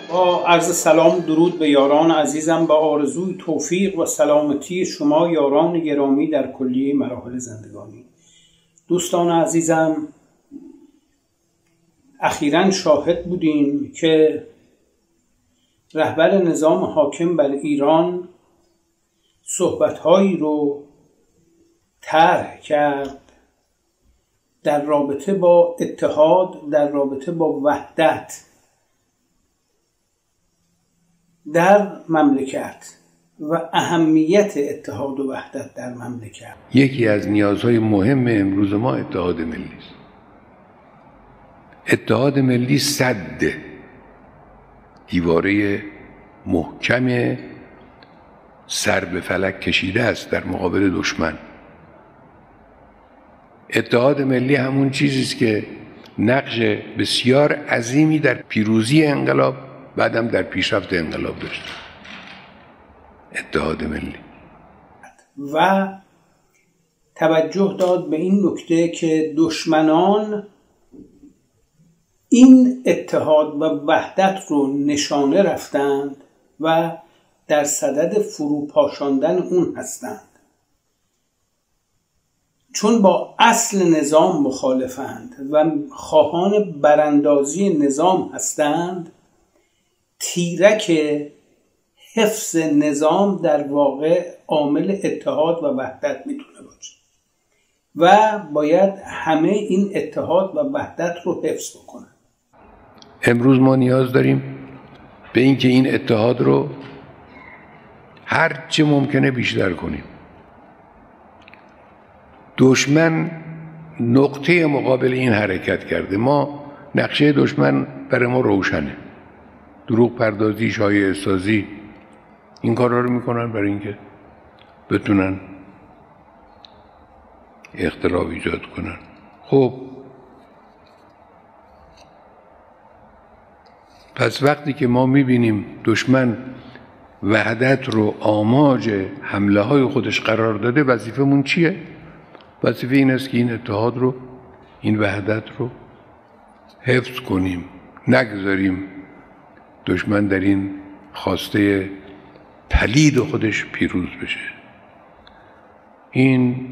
با عرض سلام درود به یاران عزیزم، با آرزوی توفیق و سلامتی شما یاران گرامی در کلیه مراحل زندگانی. دوستان عزیزم، اخیراً شاهد بودیم که رهبر نظام حاکم بر ایران صحبت‌هایی رو طرح کرد در رابطه با اتحاد، در رابطه با وحدت در مملکت و اهمیت اتحاد و وحدت در مملکت. یکی از نیازهای مهم امروز ما اتحاد ملی است. اتحاد ملی سد، دیواره محکم سر به فلک کشیده است در مقابل دشمن. اتحاد ملی همون چیزی است که نقش بسیار عظیمی در پیروزی انقلاب بعدم در پیشرفت انقلاب داشت. اتحاد ملی و توجه داد به این نکته که دشمنان این اتحاد و وحدت رو نشانه رفتند و در صدد فروپاشاندن اون هستند، چون با اصل نظام مخالفند و خواهان براندازی نظام هستند. تیرک حفظ نظام در واقع عامل اتحاد و وحدت میتونه باشه و باید همه این اتحاد و وحدت رو حفظ بکنن. امروز ما نیاز داریم به اینکه این اتحاد رو هر چه ممکنه بیشتر کنیم. دشمن نقطه مقابل این حرکت کرده. ما نقشه دشمن برای ما روشنه. دروغ پردازی، شایعه سازی، این کارا رو میکنن برای اینکه بتونن اختلاف ایجاد کنن. خب پس وقتی که ما میبینیم دشمن وحدت رو آماج حمله های خودش قرار داده، وظیفمون چیه؟ وظیفه این است که این اتحاد رو، این وحدت رو حفظ کنیم، نگذاریم دشمن در این خواسته پلید خودش پیروز بشه. این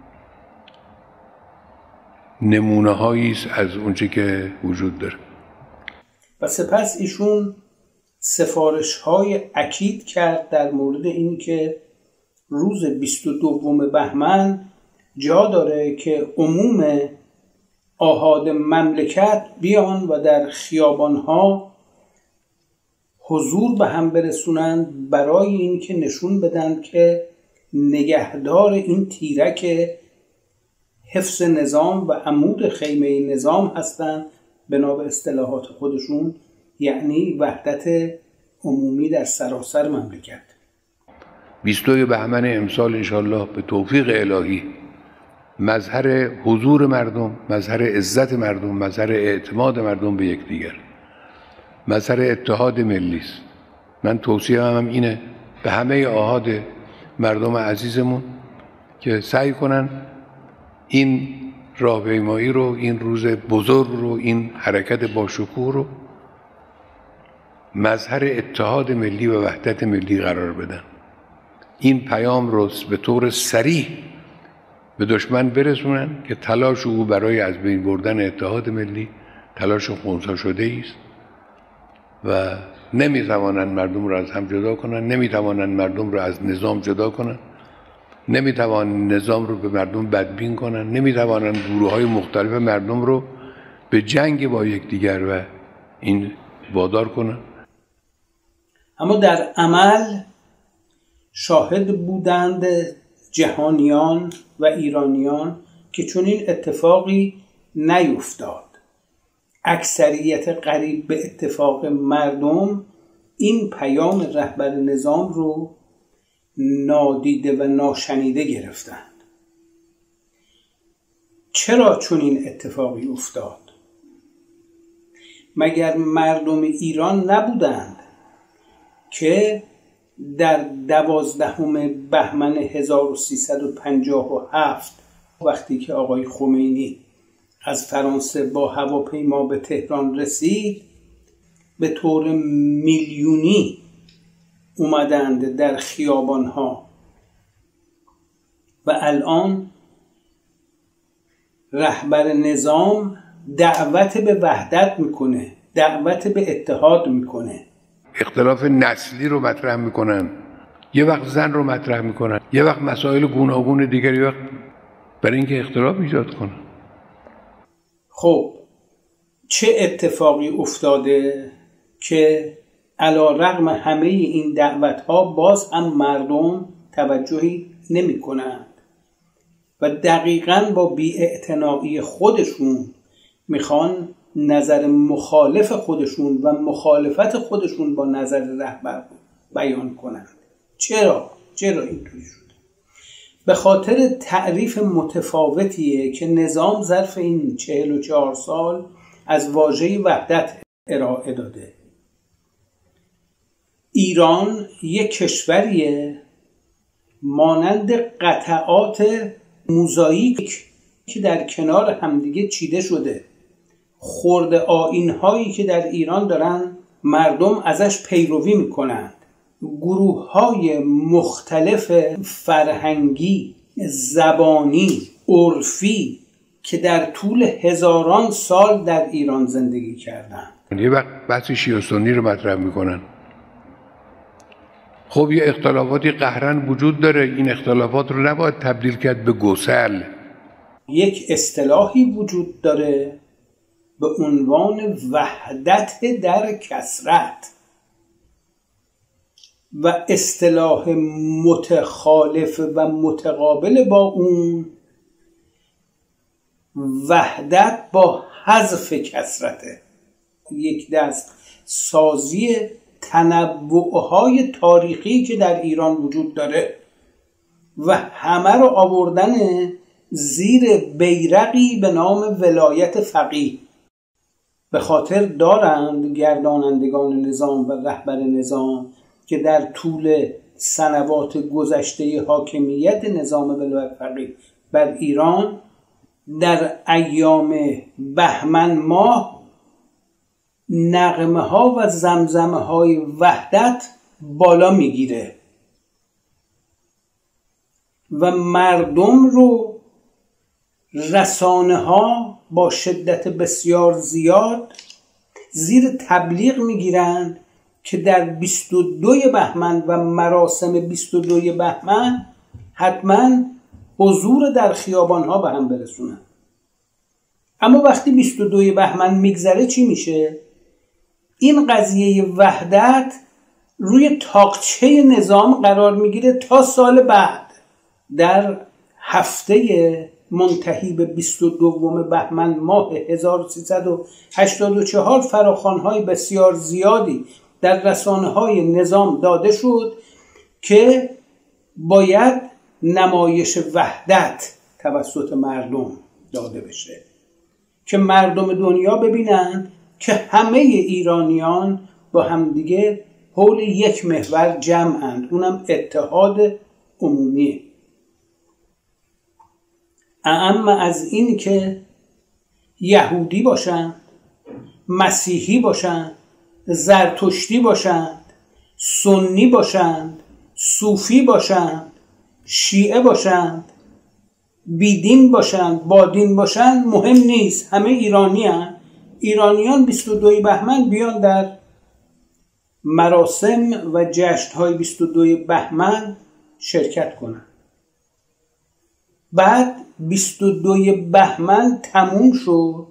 نمونه هایی است از اونچه که وجود داره. و سپس ایشون سفارش های اکید کرد در مورد این که روز 22 بهمن جا داره که عموم آحاد مملکت بیان و در خیابان ها حضور به هم برسونند برای این که نشون بدن که نگهدار این تیرک حفظ نظام و عمود خیمه نظام هستند، بنا به اصطلاحات خودشون، یعنی وحدت عمومی در سراسر مملکت. 22 بهمن امسال انشالله به توفیق الهی مظهر حضور مردم، مظهر عزت مردم، مظهر اعتماد مردم به یکدیگر، مظهر اتحاد ملی است. من توصیه هم اینه به همه آحاد مردم عزیزمون که سعی کنن این راهپیمایی رو، این روز بزرگ رو، این حرکت باشکوه رو مظهر اتحاد ملی و وحدت ملی قرار بدن. این پیام رو به طور صریح به دشمن برسونن که تلاش او برای از بین بردن اتحاد ملی تلاش خنثی شده است و نمیتوانند مردم را از هم جدا کنند، نمیتوانند مردم را از نظام جدا کنند، نمیتوانند نظام رو به مردم بدبین کنند، نمیتوانند گروه‌های مختلف مردم رو به جنگ با یکدیگر و این وادار کنند. اما در عمل شاهد بودند جهانیان و ایرانیان که چنین اتفاقی نیفتاد. اکثریت قریب به اتفاق مردم این پیام رهبر نظام رو نادیده و ناشنیده گرفتند. چرا چنین اتفاقی افتاد؟ مگر مردم ایران نبودند که در 12 بهمن 1357 وقتی که آقای خمینی از فرانسه با هواپیما به تهران رسید، به طور میلیونی اومدند در خیابانها و الان رهبر نظام دعوت به وحدت میکنه، دعوت به اتحاد میکنه. اختلاف نسلی رو مطرح میکنن، یه وقت زن رو مطرح میکنن، یه وقت مسائل گوناگون دیگری، وقت برای اینکه اختلاف ایجاد کنن. خب چه اتفاقی افتاده که علی‌رغم همه این دعوت‌ها باز هم مردم توجهی نمی‌کنند و دقیقاً با بی‌اعتنایی خودشون میخوان نظر مخالف خودشون و مخالفت خودشون با نظر رهبر بیان کنند. چرا اینطوری شد؟ به خاطر تعریف متفاوتیه که نظام ظرف این 44 سال از واژه وحدت ارائه داده. ایران یک کشوریه مانند قطعات موزاییک که در کنار همدیگه چیده شده. خرد آیین‌هایی که در ایران دارن مردم ازش پیروی میکنند. گروه‌های مختلف فرهنگی، زبانی، عرفی که در طول هزاران سال در ایران زندگی کردند. یه وقت بحث شیعه و سنی رو مطرح میکنن. خب یه اختلافاتی قهرن وجود داره، این اختلافات رو نباید تبدیل کرد به گسل. یک اصطلاحی وجود داره به عنوان وحدت در کثرت و اصطلاح متخالف و متقابل با اون وحدت با حذف کثرته. یک دست سازی تنوعهای تاریخی که در ایران وجود داره و همه رو آوردن زیر بیرقی به نام ولایت فقیه. به خاطر دارند گردانندگان نظام و رهبر نظام که در طول سنوات گذشته حاکمیت نظام ولایت فقیه بر ایران در ایام بهمن ماه نغمه ها و زمزمه های وحدت بالا میگیره و مردم رو رسانه ها با شدت بسیار زیاد زیر تبلیغ میگیرند که در 22 بهمن و مراسم 22 بهمن حتما حضور در خیابان ها به هم برسونن. اما وقتی 22 بهمن میگذره چی میشه؟ این قضیه وحدت روی تاقچه نظام قرار میگیره تا سال بعد. در هفته منتهی به 22 بهمن ماه 1384 فراخوان‌های بسیار زیادی در رسانه‌های نظام داده شد که باید نمایش وحدت توسط مردم داده بشه که مردم دنیا ببینن که همه ایرانیان با همدیگه حول یک محور جمعند، اونم اتحاد عمومیه. اما از این که یهودی باشند، مسیحی باشند، زرتشتی باشند، سنی باشند، صوفی باشند، شیعه باشند، بیدین باشند، بادین باشند، مهم نیست، همه ایرانی هستند. ایرانیان 22 بهمن بیان در مراسم و جشن‌های 22 بهمن شرکت کنند. بعد 22 بهمن تموم شد،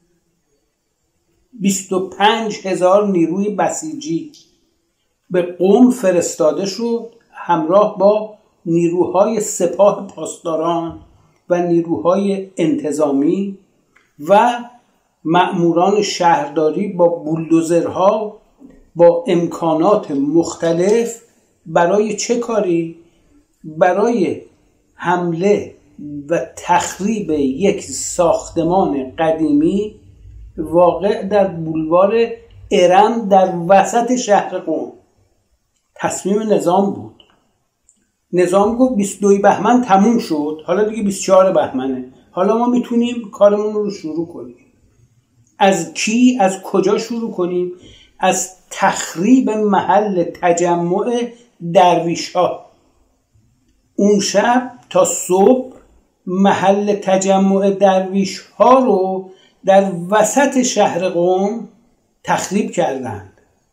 25,000 نیروی بسیجی به قم فرستاده شد همراه با نیروهای سپاه پاسداران و نیروهای انتظامی و مأموران شهرداری با بولدوزرها با امکانات مختلف. برای چه کاری؟ برای حمله و تخریب یک ساختمان قدیمی واقع در بولوار ارم در وسط شهر قم. تصمیم نظام بود. نظام گفت 22 بهمن تموم شد، حالا دیگه 24 بهمنه، حالا ما میتونیم کارمون رو شروع کنیم. از کی، از کجا شروع کنیم؟ از تخریب محل تجمع درویش ها. اون شب تا صبح محل تجمع درویش ها رو در وسط شهر قم تخریب کردند.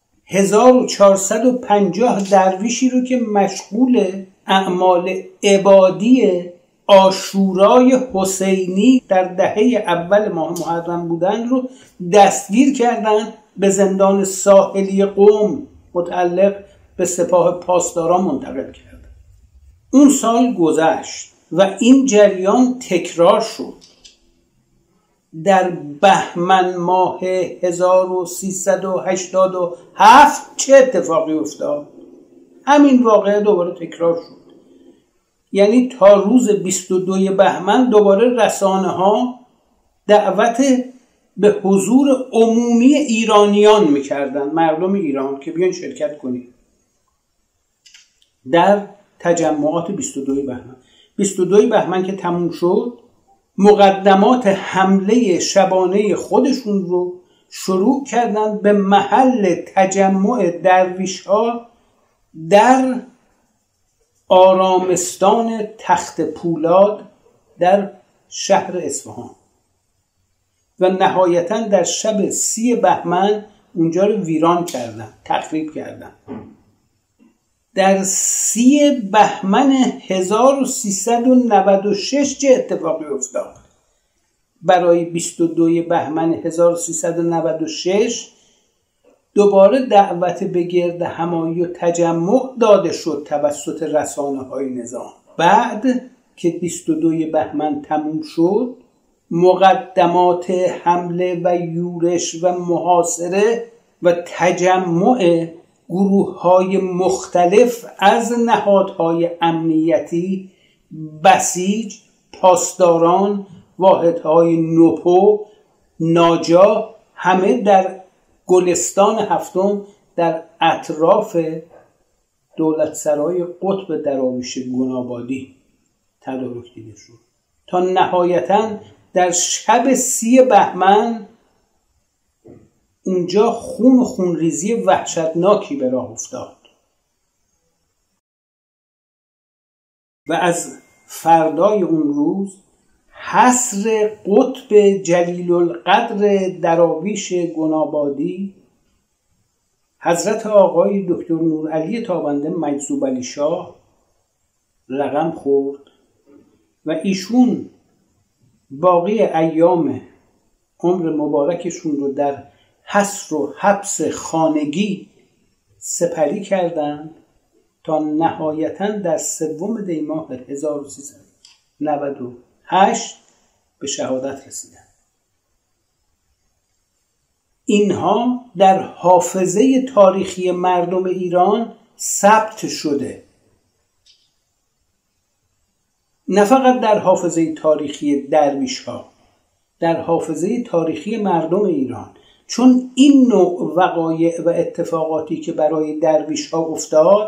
1450 درویشی رو که مشغول اعمال عبادی عاشورای حسینی در دهه اول ماه محرم بودند رو دستگیر کردند، به زندان ساحلی قم متعلق به سپاه پاسداران منتقل کردند. اون سال گذشت و این جریان تکرار شد. در بهمن ماه 1387 چه اتفاقی افتاد؟ همین واقعه دوباره تکرار شد. یعنی تا روز 22 بهمن دوباره رسانه ها دعوت به حضور عمومی ایرانیان میکردن، مردم ایران، که بیان شرکت کنید در تجمعات 22 بهمن. 22 بهمن که تموم شد، مقدمات حمله شبانه خودشون رو شروع کردن به محل تجمع درویش ها در آرامستان تخت پولاد در شهر اصفهان و نهایتا در شب 30 بهمن اونجا رو ویران کردن، تخریب کردن. در 30 بهمن 1396 چه اتفاقی افتاد؟ برای 22 بهمن 1396 دوباره دعوت به گرد همایی و تجمع داده شد توسط رسانه‌های نظام. بعد که 22 بهمن تموم شد، مقدمات حمله و یورش و محاصره و تجمع گروه‌های مختلف از نهادهای امنیتی، بسیج، پاسداران، واحدهای نوپو، ناجا، همه در گلستان هفتم در اطراف دولت سرای قطب دراویش گنابادی تدارک دیده شد تا نهایتاً در شب 30 بهمن اونجا خون و خونریزی وحشتناکی به راه افتاد و از فردای اون روز حصر قطب جلیل القدر دراویش گنابادی حضرت آقای دکتر نورعلی تابنده مجذوب علی شاه رقم خورد و ایشون باقی ایام عمر مبارکشون رو در حصر و حبس خانگی سپری کردند تا نهایتاً در 3 دی ماه 1398 به شهادت رسیدند. اینها در حافظه تاریخی مردم ایران ثبت شده، نه فقط در حافظه تاریخی درویش ها، در حافظه تاریخی مردم ایران. چون این نوع وقایع و اتفاقاتی که برای درویش ها افتاد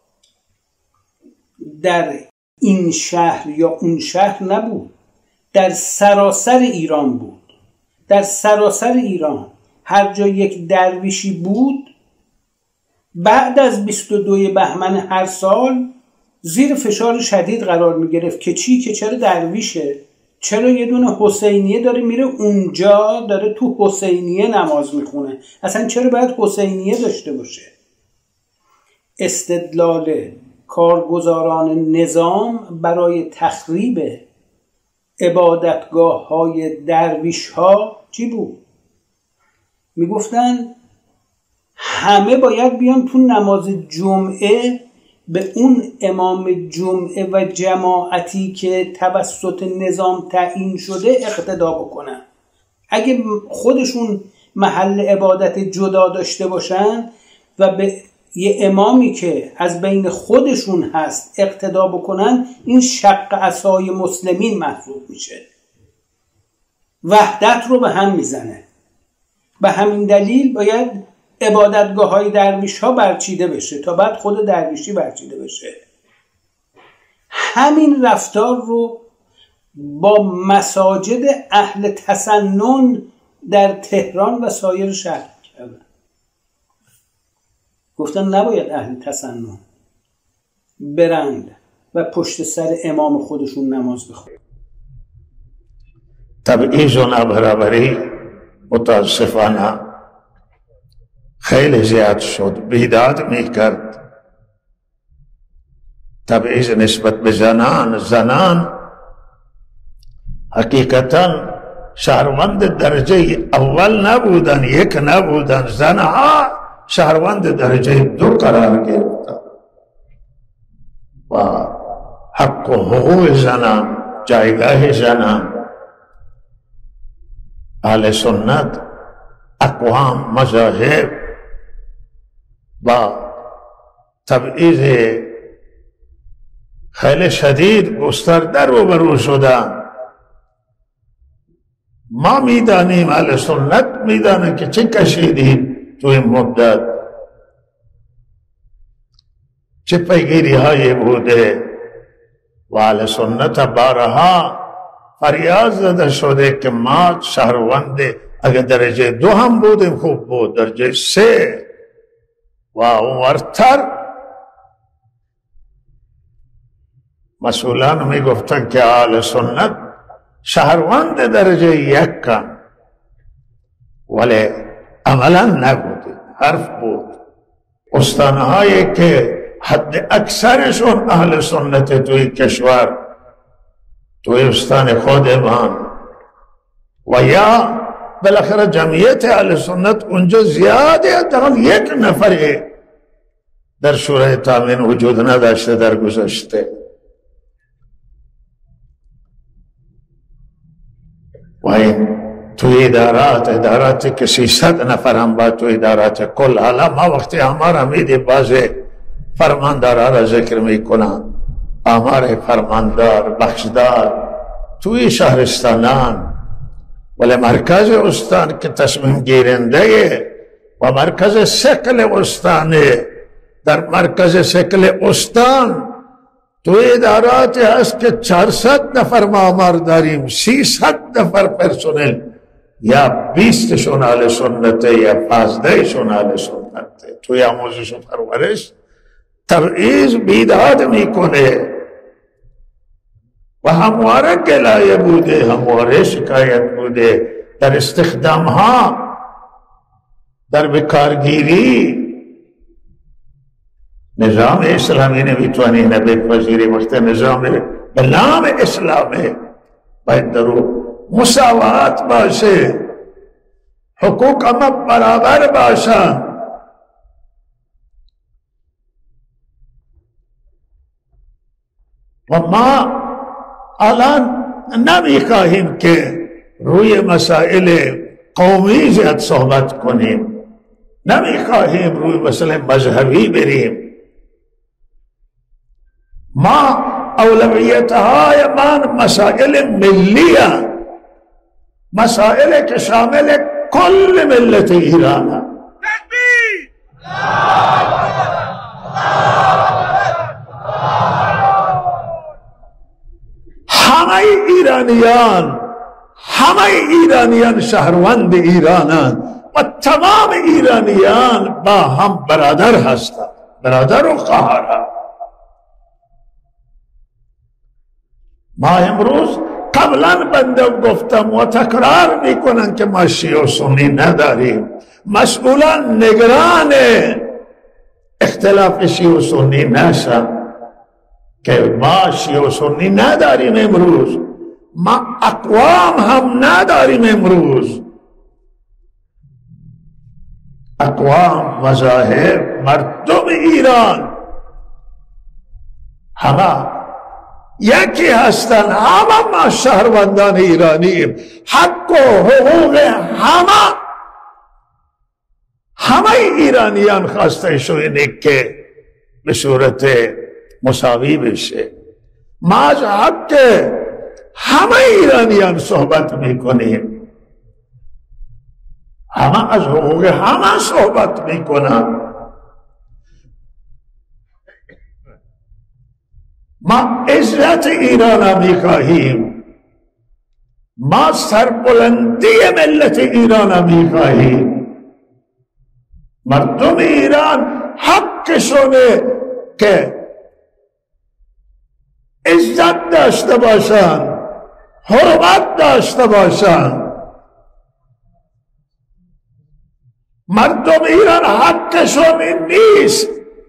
در این شهر یا اون شهر نبود، در سراسر ایران بود. در سراسر ایران هر جا یک درویشی بود، بعد از 22 بهمن هر سال زیر فشار شدید قرار می گرفت که که چرا درویشه، چرا یه دونه حسینیه داره میره اونجا داره تو حسینیه نماز میخونه، اصلا چرا باید حسینیه داشته باشه. استدلال کارگزاران نظام برای تخریب عبادتگاه های درویش ها چی بود؟ میگفتن همه باید بیان تو نماز جمعه به اون امام جمعه و جماعتی که توسط نظام تعیین شده اقتدا بکنن. اگه خودشون محل عبادت جدا داشته باشن و به یه امامی که از بین خودشون هست اقتدا بکنن، این شق عصای مسلمین محسوب میشه، وحدت رو به هم میزنه. به همین دلیل باید عبادتگاه های درویش ها برچیده بشه تا بعد خود درویشی برچیده بشه. همین رفتار رو با مساجد اهل تسنن در تهران و سایر شهر کردن. گفتن نباید اهل تسنن برند و پشت سر امام خودشون نماز بخونن. تبعیض و نابرابری متاسفانه خیلی زیاد شد. بیداد میکرد تبعیض نسبت به زنان حقیقتا شهروند درجه اول نبودن، یک نبودن، زنها شهروند درجه 2 قرار گرفتن و حق و حقوق زنان، جایگاه زنان. اهل سنت اقوام، مذاهب با تبعیض خیلی شدید گسترده روبرو شدن. ما میدانیم، اهل سنت میدانه که چه کشیدیم تو این مدت، چه پیگیری های بوده و اهل سنت بارها فریاد زده شده که ما شهروند اگر درجه 2 هم بودیم خوب بود، درجه 3 و اونورتر. مسئولان می گفتن که اهل سنت شهروند درجه 1 کن، ولی عملا نبود، حرف بود. استانهایی که حد اکثرشون اهل سنت توی کشور، توی استان خودمان و یا بالاخره جمعیت اهل سنت اونجا زیاده، حداقل 1 نفر در شورای تامین وجود نداشته در گذشته. و این توی اداراتی که 300 نفر هم با توی ادارات کل. حالا ما وقتی آمار میدی بعض فرماندارها را ذکر میکنن، آمار فرماندار، بخشدار توی شهرستانان، ولی مرکز استان که تصمیم گیرنده و مرکز ثقل استانه، در مرکز ثقل استان توی اداراتی هست که 400 نفر مامور داریم، 300 نفر پرسونل، یا 20 شون اهل سنته یا 15 شون اهل سنته. توی آموزش و پرورش تبعیض بیداد میکنه و همواره گلایه بوده، همواره شکایت بوده در استخدام ها، در بکارگیری. نظام اسلامی نمیتوانی بپذیری وقتی نظام به نام اسلامه، باید در مساوات باشه، حقوق اما برابر باشن. و ما الان نمیخواهیم که روی مسائل قومی زیاد صحبت کنیم، نمیخواهیم روی مسئله مذهبی بریم. ما اولویت‌های من مسائل ملی هستند، مسائل که شامل کل ملت ایران هستند. همه ایرانیان شهروند ایرانند و تمام ایرانیان با هم برادر هستند، برادر و خواهر. ما امروز قبلا بنده گفتم و تکرار میکنن که ما شیعه و سنی نداریم. مسئولان نگران اختلاف شیعه و سنی نشن که ما شیعه و سنی نداریم امروز، ما اقوام هم نداریم امروز. اقوام، مذاهب، مردم ایران همه یکی هستن، همه ما شهروندان ایرانیم. حق و حقوق همه ایرانیان خواسته شده که به صورت مساوی بشه. ما از حق همه ایرانیان صحبت میکنیم، همه از حقوق همه صحبت میکنن. ما عزت ایران میخواهیم، ما سربلندی ملت ایران میخواهیم. مردم ایران حقشونه که عزت داشته باشن، حرمت داشته باشن. مردم ایران حقشون این نیست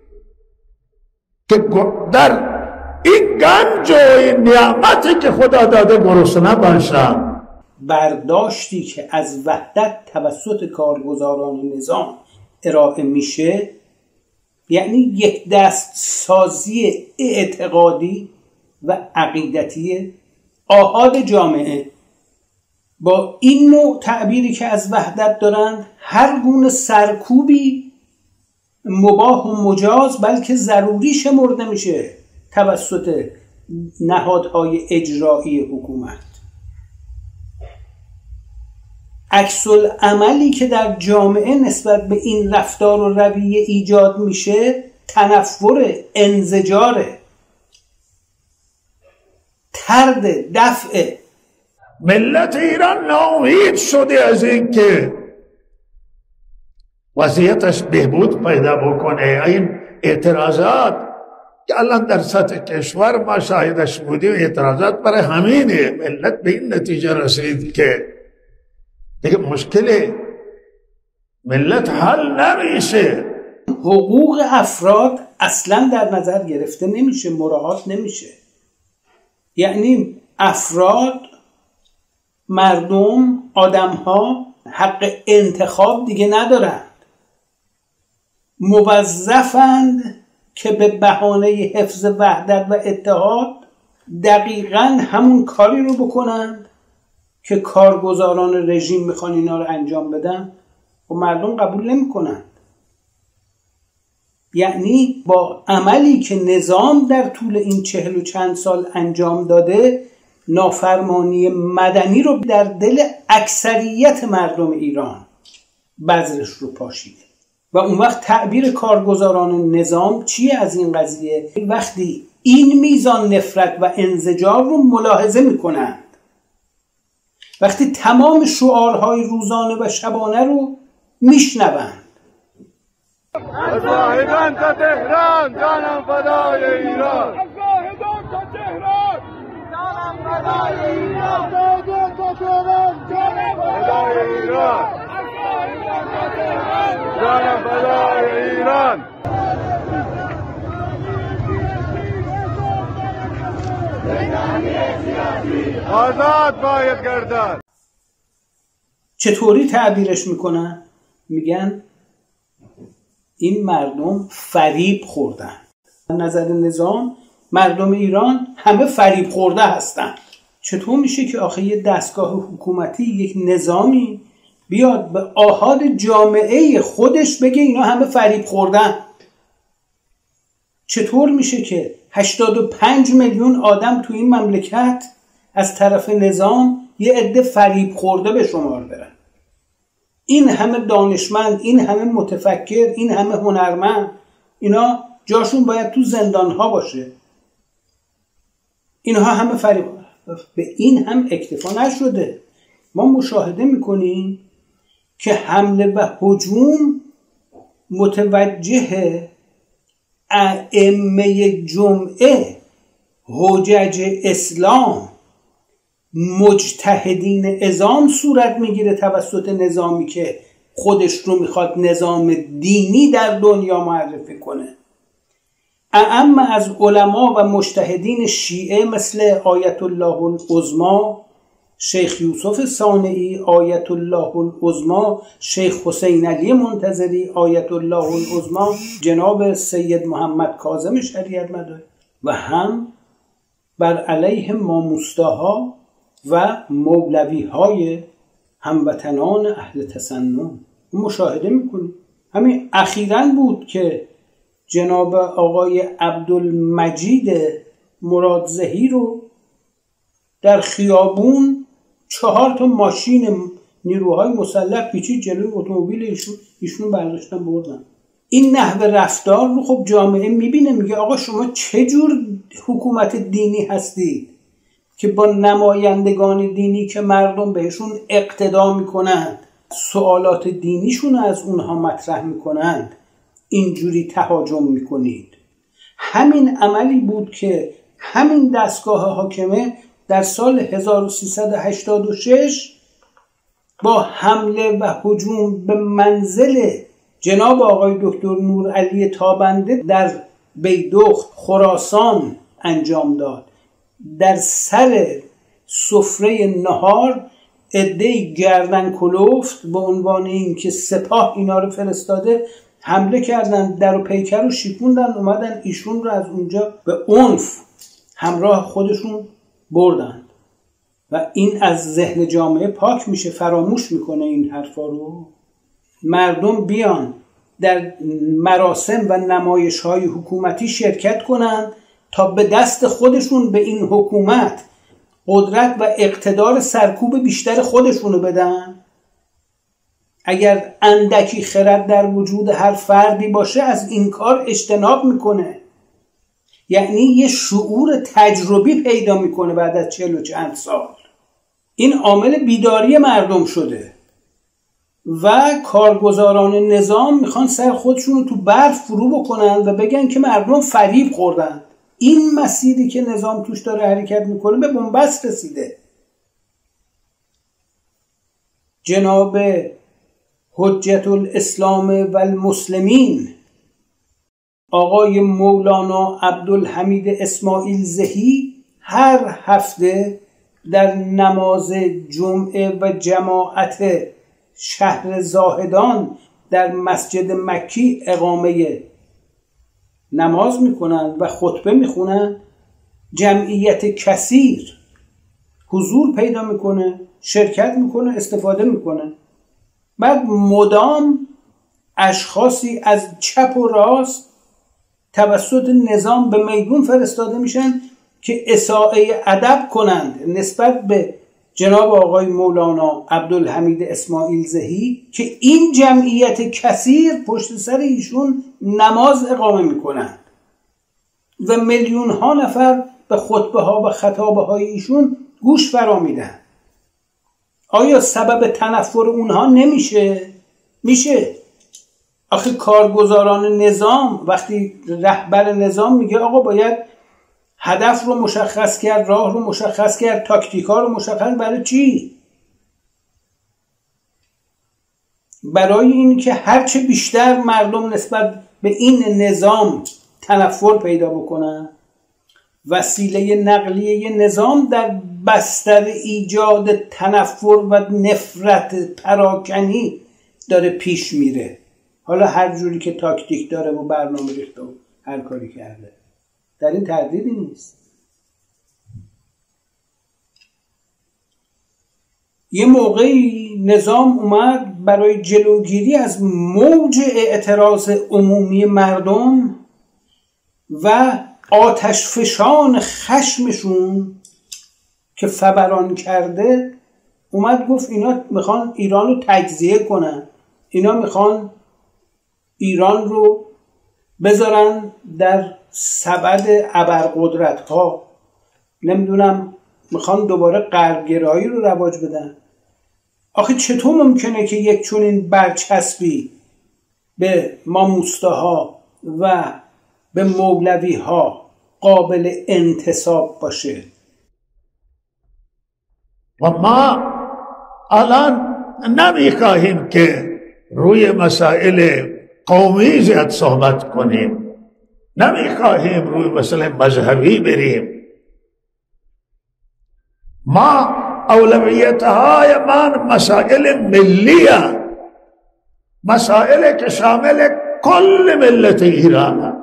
که در این گنج و این نعمتی که خدا داده گرسنه باشن. برداشتی که از وحدت توسط کارگزاران نظام ارائه میشه یعنی یک دست سازی اعتقادی و عقیدتی آحاد جامعه. با این نوع تعبیری که از وحدت دارند هر گونه سرکوبی مباح و مجاز بلکه ضروری شمرده میشه توسط نهادهای اجرایی حکومت. عکس العملی که در جامعه نسبت به این رفتار و رویه ایجاد میشه تنفر، انزجار، طرد، دفع. ملت ایران ناامید شده از این که وضعیتش بهبود پیدا بکنه. این اعتراضات که الان در سطح کشور ما شاهدش بودیم، اعتراضات برای همینه. ملت به این نتیجه رسید که دیگه مشکل ملت حل نمیشه. حقوق افراد اصلا در نظر گرفته نمیشه، مراعات نمیشه. یعنی افراد، مردم، آدمها حق انتخاب دیگه ندارند. موظفند که به بهانه حفظ وحدت و اتحاد دقیقاً همون کاری رو بکنند که کارگزاران رژیم میخوان اینا رو انجام بدن و مردم قبول نمیکنند. یعنی با عملی که نظام در طول این 40 و چند سال انجام داده نافرمانی مدنی رو در دل اکثریت مردم ایران بذرش رو پاشیده. و اون وقت تعبیر کارگزاران نظام چیه از این قضیه؟ وقتی این میزان نفرت و انزجار رو ملاحظه میکنند، وقتی تمام شعارهای روزانه و شبانه رو میشنوند. از زاهدان تا تهران جانم فدای ایران، از زاهدان تا تهران جانم فدای ایران، از زاهدان تا تهران جانم فدای ایران، از زاهدان تا تهران جانم فدای ایران. آزاد باید گردد. چطوری تعبیرش میکنن؟ میگن این مردم فریب خوردن. از نظر نظام مردم ایران همه فریب خورده هستن. چطور میشه که آخه یه دستگاه حکومتی، یک نظامی بیاد به آحاد جامعه خودش بگه اینا همه فریب خوردن؟ چطور میشه که 85 میلیون آدم تو این مملکت از طرف نظام یه عده فریب خورده به شمار برن؟ این همه دانشمند، این همه متفکر، این همه هنرمند، اینا جاشون باید تو زندانها باشه. اینها همه فریب. به این هم اکتفا نشده. ما مشاهده میکنیم که حمله و هجوم متوجه ائمه جمعه، حجج اسلام، مجتهدین عظام صورت میگیره توسط نظامی که خودش رو میخواد نظام دینی در دنیا معرفی کنه. اعم از علما و مجتهدین شیعه مثل آیت الله العظمی شیخ یوسف صانعی، آیت الله العظمی شیخ حسین علی منتظری، آیت الله العظمی جناب سید محمد کاظم شریعت مداری و هم بر علیه ماموستاها و مولوی‌های هموطنان اهل تسنن مشاهده میکنیم. همین اخیراً بود که جناب آقای عبدالمجید مرادزهی رو در خیابون 4 تا ماشین نیروهای مسلح پیچید جلوی اتومبیل ایشون برداشتن بردن. این نحوه رفتار رو خب جامعه میبینه، میگه آقا شما چه جور حکومت دینی هستید که با نمایندگان دینی که مردم بهشون اقتدا میکنند سوالات دینیشون از اونها مطرح میکنند اینجوری تهاجم میکنید. همین عملی بود که همین دستگاه حاکمه در سال 1386 با حمله و هجوم به منزل جناب آقای دکتر نورعلی تابنده در بیدخت خراسان انجام داد. در سر سفره نهار عده‌ای گردن کلفت به عنوان اینکه سپاه اینا رو فرستاده حمله کردن، در و پیکر رو شیپوندن، اومدن ایشون رو از اونجا به عنف همراه خودشون بردن. و این از ذهن جامعه پاک میشه، فراموش میکنه این حرفا رو. مردم بیان در مراسم و نمایش‌های حکومتی شرکت کنند تا به دست خودشون به این حکومت قدرت و اقتدار سرکوب بیشتر خودشونو بدن. اگر اندکی خرد در وجود هر فردی باشه از این کار اجتناب میکنه. یعنی یه شعور تجربی پیدا میکنه بعد از 40 و چند سال. این عامل بیداری مردم شده و کارگزاران نظام میخوان سر خودشون تو برف فرو بکنن و بگن که مردم فریب خوردن. این مسیری که نظام توش داره حرکت میکنه به بنبست رسیده. جناب حجت الاسلام و المسلمین آقای مولانا عبدالحمید اسماعیل زهی هر هفته در نماز جمعه و جماعت شهر زاهدان در مسجد مکی اقامه نماز میکنن و خطبه میخونن. جمعیت کثیر حضور پیدا میکنه، شرکت میکنه، استفاده میکنه. بعد مدام اشخاصی از چپ و راست توسط نظام به میدون فرستاده میشن که اساءه ادب کنند نسبت به جناب آقای مولانا عبدالحمید اسماعیل زهی که این جمعیت کثیر پشت سر ایشون نماز اقامه میکنند و میلیون ها نفر به خطبه ها و خطابه های ایشون گوش فرا میدن. آیا سبب تنفر اونها نمیشه؟ میشه. آخه کارگزاران نظام وقتی رهبر نظام میگه آقا باید هدف رو مشخص کرد، راه رو مشخص کرد، تاکتیکا رو مشخص، برای چی؟ برای این که هرچه بیشتر مردم نسبت به این نظام تنفر پیدا بکنن. وسیله نقلیه نظام در بستر ایجاد تنفر و نفرت پراکنی داره پیش میره. حالا هر جوری که تاکتیک داره و برنامه ریخته و هر کاری کرده، در این تردیدی نیست. یه موقعی نظام اومد برای جلوگیری از موج اعتراض عمومی مردم و آتش فشان خشمشون که فوران کرده، اومد گفت اینا میخوان ایران رو تجزیه کنن، اینا میخوان ایران رو بذارن در سبد ابرقدرت ها، نمیدونم میخوان دوباره غربگرایی رو رواج بدن. آخه چطور ممکنه که یک چنین برچسبی به ماموستاها و به مولوی ها قابل انتساب باشه؟ و ما الان نمیخواهیم که روی مسائل قومی زیاد صحبت کنیم، نمیخواهیم روی مسئله مذهبی بریم. ما اولویت‌های من مسائل ملیه، مسائل که شامل کل ملت ایران ہے.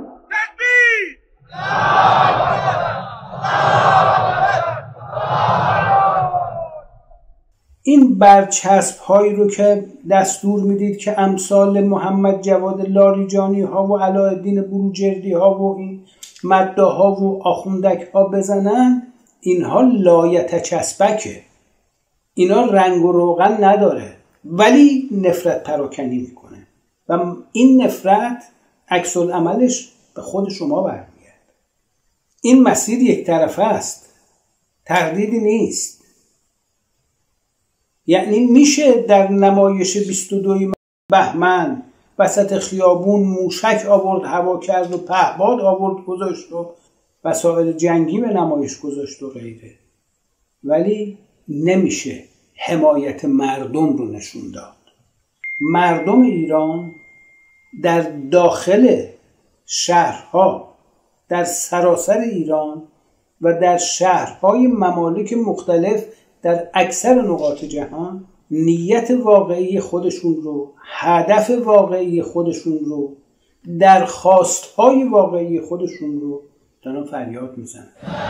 این برچسب هایی رو که دستور میدید که امثال محمد جواد لاریجانی ها و علاءالدین بروجردی ها و این مده ها و آخوندک ها بزنن، اینها لایتچسبکه، اینا رنگ و روغن نداره ولی نفرت پراکنی میکنه و این نفرت عکس العملش به خود شما برمیگرده. این مسیر یک طرفه است، تردیدی نیست. یعنی میشه در نمایش 22 بهمن وسط خیابون موشک آورد هوا کرد و پهباد آورد گذاشت و وسایل جنگی به نمایش گذاشت و غیره، ولی نمیشه حمایت مردم رو نشون داد. مردم ایران در داخل شهرها، در سراسر ایران و در شهرهای ممالک مختلف در اکثر نقاط جهان نیت واقعی خودشون رو، هدف واقعی خودشون رو، درخواستهای واقعی خودشون رو دارن فریاد میزنن.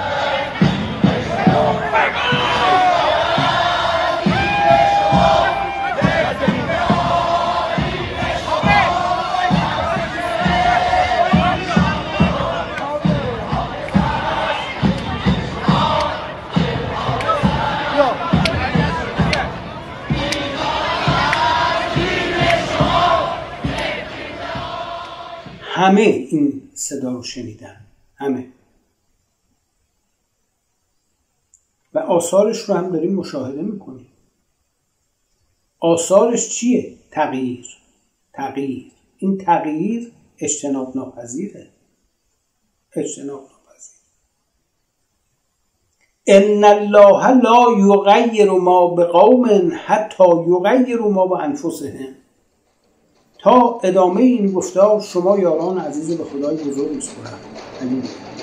همه این صدا رو شنیدن، همه، و آثارش رو هم داریم مشاهده میکنیم. آثارش چیه؟ تغییر. این تغییر اجتناب ناپذیره. ان الله لا یغیر ما بقوم حتی یغیروا ما بانفسهم. تا ادامه این گفتار شما یاران عزیز به خدای بزرگ میسپارم.